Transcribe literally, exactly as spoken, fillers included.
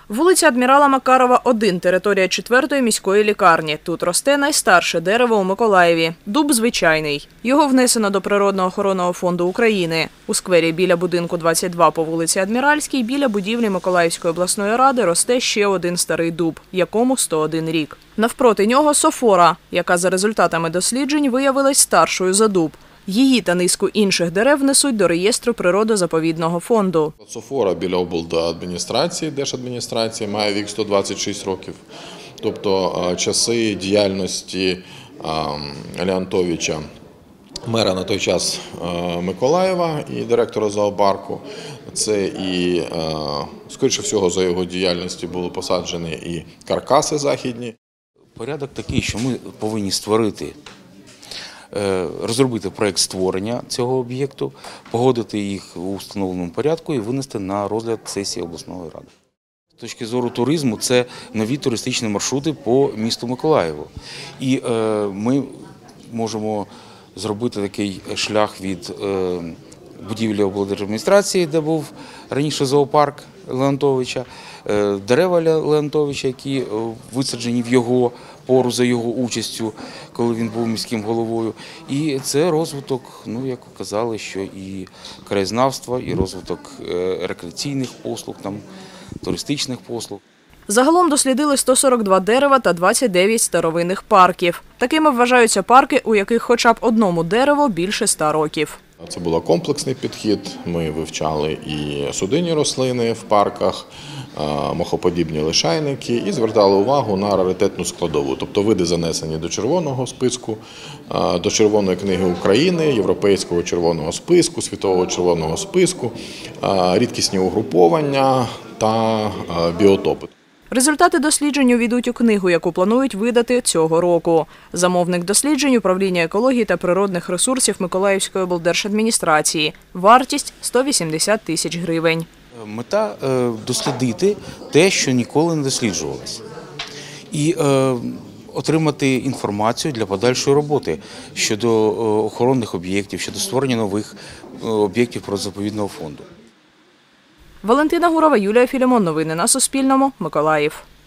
Вулиця Адмірала Макарова, один, територія четвертої міської лікарні. Тут росте найстарше дерево у Миколаєві – дуб звичайний. Його внесено до Природно-охоронного фонду України. У сквері біля будинку двадцять два по вулиці Адміральській, біля будівлі Миколаївської обласної ради росте ще один старий дуб, якому сто один рік. Навпроти нього – софора, яка за результатами досліджень виявилась старшою за дуб. Її та низку інших дерев внесуть до реєстру природозаповідного фонду. Софора біля облдержадміністрації, держадміністрації, має вік сто двадцять шість років. Тобто часи діяльності Леонтовича, мера на той час Миколаєва і директора зоопарку, це і, скоріше всього, за його діяльності були посаджені і каркаси західні. Порядок такий, що ми повинні створити розробити проєкт створення цього об'єкту, погодити їх у встановленому порядку і винести на розгляд сесії обласної ради. З точки зору туризму це нові туристичні маршрути по місту Миколаєву. І ми можемо зробити такий шлях від будівлі облдержадміністрації, де був раніше зоопарк Леонтовича, дерева Леонтовича, які висаджені в його пору за його участю, коли він був міським головою. І це розвиток, ну, як казали, що і краєзнавства, і розвиток рекреаційних послуг, там, туристичних послуг. Загалом дослідили сто сорок два дерева та двадцять дев'ять старовинних парків. Такими вважаються парки, у яких хоча б одному дереву більше ста років. Це був комплексний підхід. Ми вивчали і судинні рослини в парках, мохоподібні лишайники і звертали увагу на раритетну складову. Тобто види занесені до червоного списку, до Червоної книги України, Європейського червоного списку, Світового червоного списку, рідкісні угруповання та біотопи. Результати досліджень увійдуть у книгу, яку планують видати цього року. Замовник досліджень – Управління екології та природних ресурсів Миколаївської облдержадміністрації. Вартість – сто вісімдесят тисяч гривень. Мета – дослідити те, що ніколи не досліджувалося. І е, отримати інформацію для подальшої роботи щодо охоронних об'єктів, щодо створення нових об'єктів природозаповідного фонду. Валентина Гурова, Юлія Філімон. Новини на Суспільному. Миколаїв.